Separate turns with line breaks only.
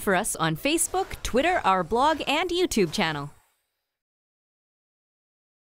for us on Facebook, Twitter, our blog, and YouTube channel.